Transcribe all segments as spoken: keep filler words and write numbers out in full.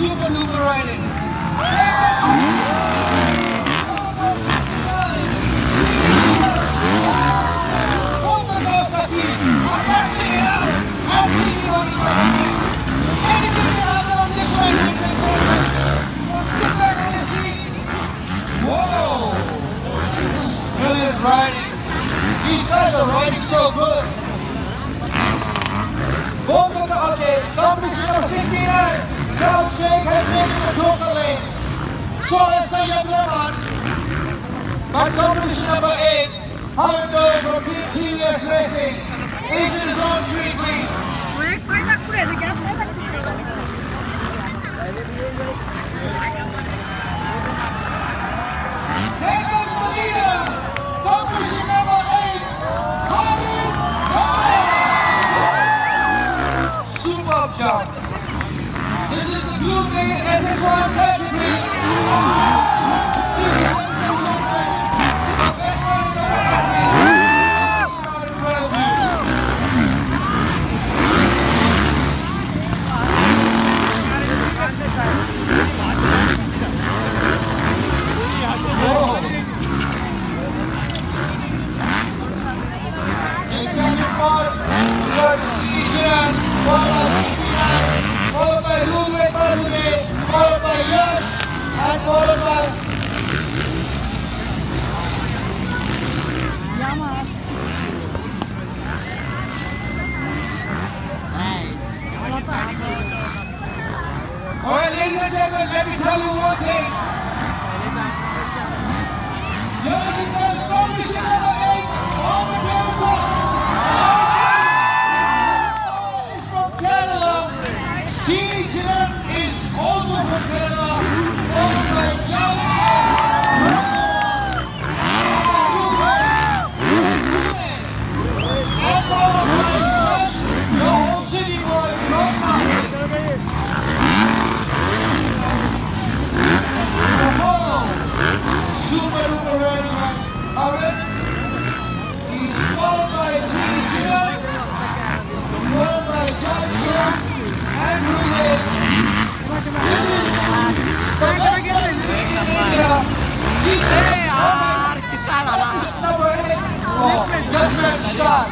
super duper riding. Anything can happen on this race, ladies and gentlemen. So sit back on your seats. Whoa! Brilliant riding. These guys are riding so good. Both of the, okay, competition number sixty-nine, Joe Shake has taken the joker lane. So is Suyojit Villas. But competition number eight, Hondo from T V S Racing, is in his own street lead. Next up is the leader, competition number eight, Superb jump. This is the Blue Bay S S one category. Followed by Ruben Barduge, followed by Yash, and followed by Yama. Alright, ladies and gentlemen, let me tell you one thing. Yours is the competition number eight on the tabletop. Suyojit is also from Kerala, followed by Challenge, and followed by Rush, the whole city boy from Nashik. Follow, super duper riding man, alright? He's followed by Suyojit, followed by Challenge. And this is the best man in India. He's number eight. Oh, just red shot.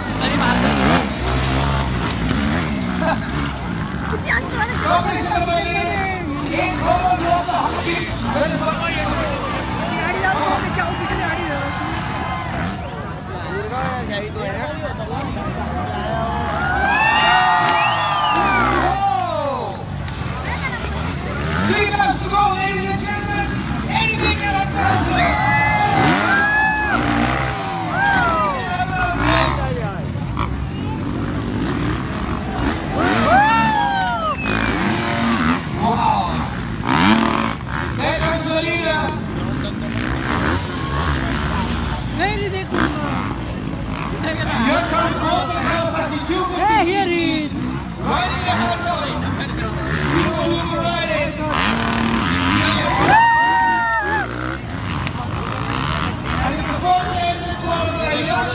Competition number eight. In Holland was a hockey. Three laps to go, ladies and gentlemen. Anything can happen. Wow. There comes the leader. Here comes both the girls at the two fifty. Hey, here he is. Riding the moto. Super duper riding. And the first race is followed by Yash.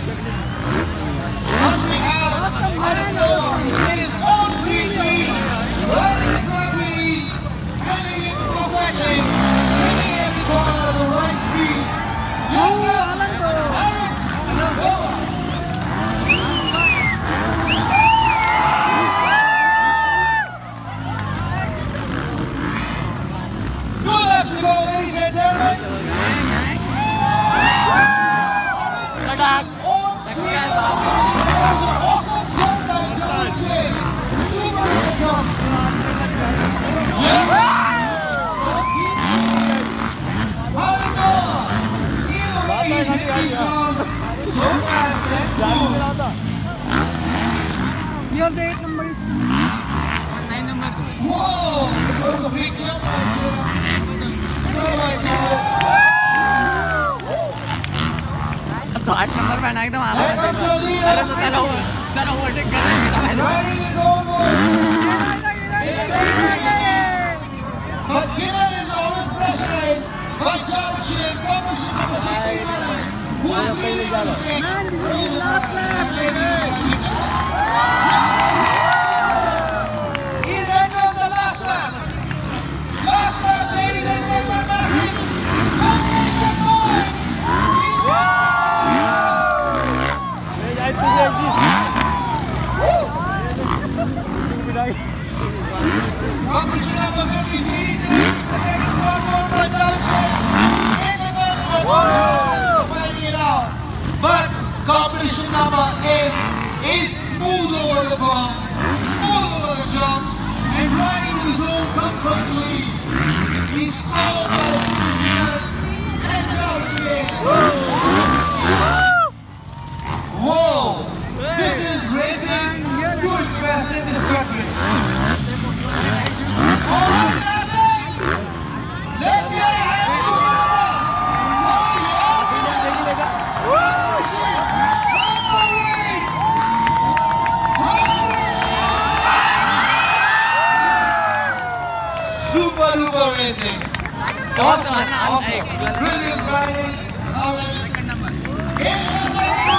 Hunting out Hondo in his own street lead, riding the gravity, handling it perfectly, hitting every corner at the right speed. Young Eric, go! Two laps to go, ladies and gentlemen. Awesome jump by John Shea. Super jump. Yeah. How it goes? See the way he's hitting jumps. So fast and smooth. Your date number is nine number. Whoa! That was a big jump right there. So right now. तो आठ number पे ना एकदम आला है अरे तो चलो चलो ओवरटेक कर Riding his own way. But Kiran is always pressurized by Championship competition number sixty-nine. Who is leading the stage? He's end of the last lap. Competition number fifty-three, the second spot won by Nashik. In the third spot, fighting it out. But competition number eight is smooth over the bump, smooth over the jumps, and riding to his own comfortably. He's followed by the Suyojit and Nashik. Whoa! This is racing to its best in this country. All right, Nashik! Let's get a hand together for Nashik Super duper racing. Awesome, awesome. Brilliant riding. In the second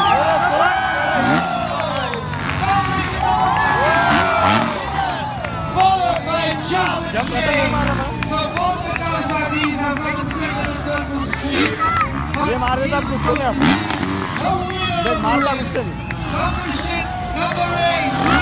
followed by jump shake. So both the Kawasatis have gotten second and third position. ये मार देता आप गुस्से में आप The winner मार ला गुस्से में competition number eight.